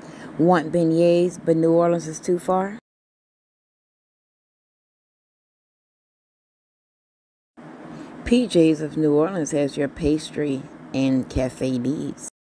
Want beignets, but New Orleans is too far? PJ's of New Orleans has your pastry and cafe needs.